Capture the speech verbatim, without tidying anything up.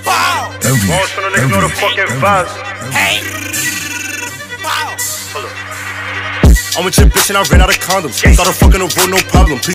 Wow. Most of the niggas know the fucking vibes. Hey. Wow. I'm with your bitch and I ran out of condoms. Started fucking the road, no problem. Please